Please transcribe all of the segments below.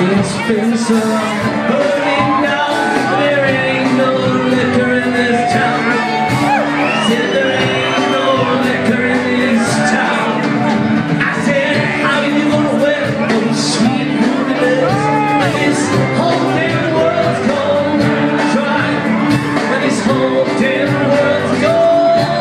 It's been so long, burning down. There ain't no liquor in this town. Said there ain't no liquor in this town. I said, how are you gonna wear those sweet ruby lips when this whole damn world's gone dry? When this whole damn world's gone dry.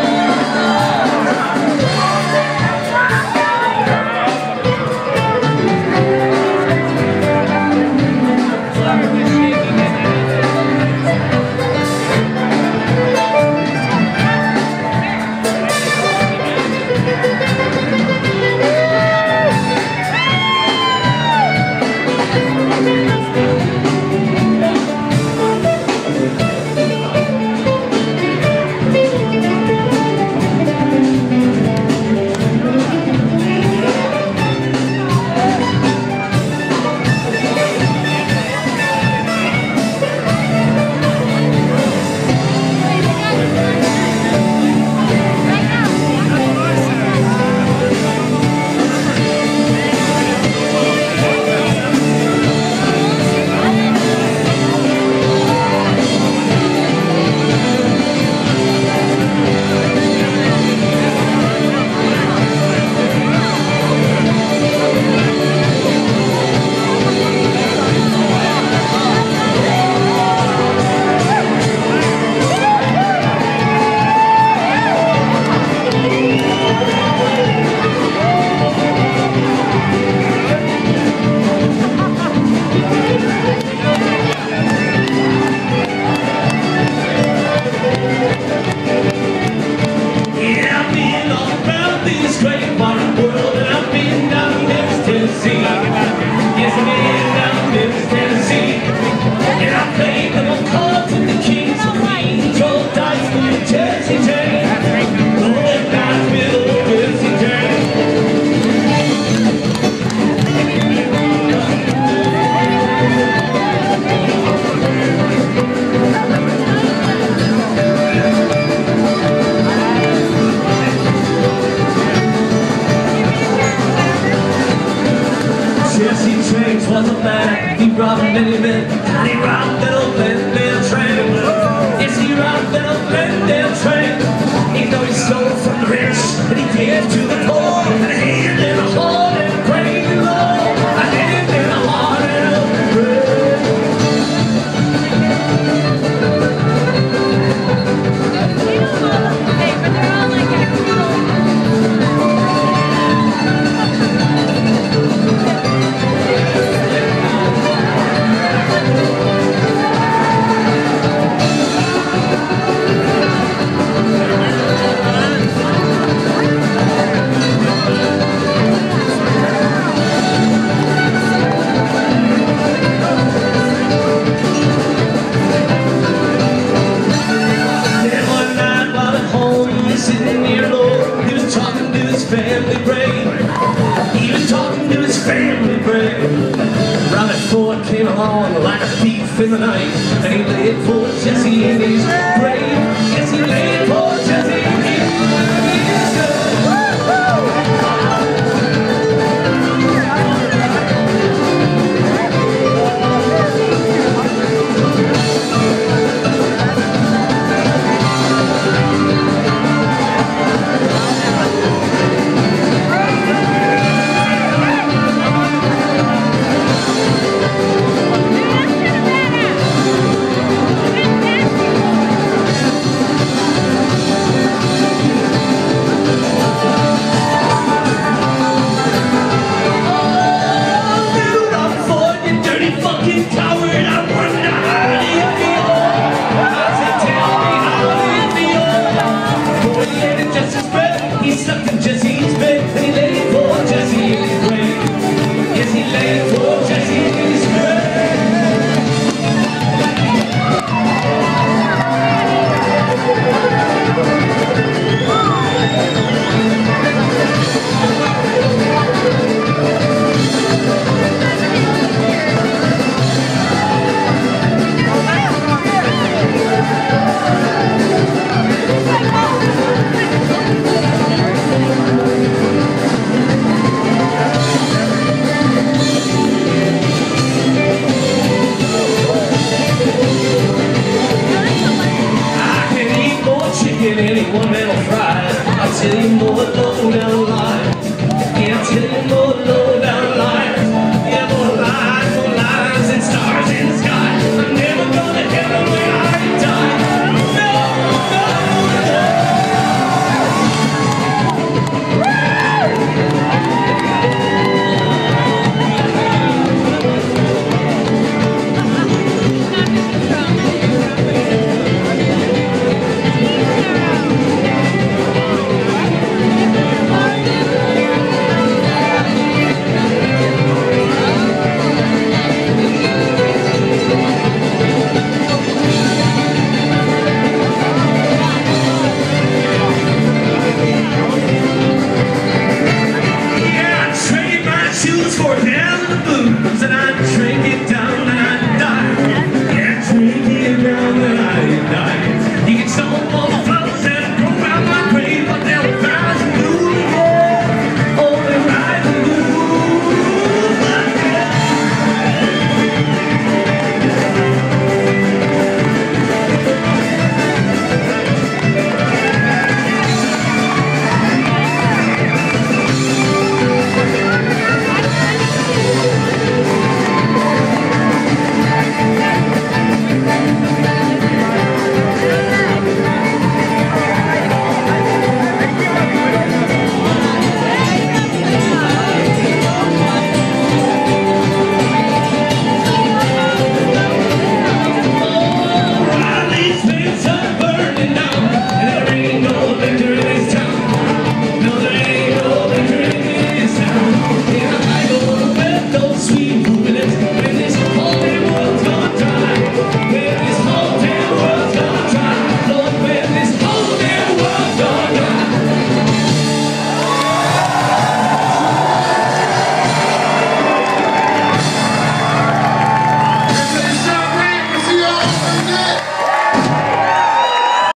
Was a man, he robbed many men, and he robbed that old Glendale train. Yes, he robbed that old Glendale train. He thought he stole from the rich, and he gave to the poor, and a hand in a heart and a crazy Lord, a hand in a heart and a bread. Hey, but they're all like sitting near Lord, he was talking to his family brain. He was talking to his family brain. Raleigh Ford came along like a thief in the night, and he laid for Jesse in his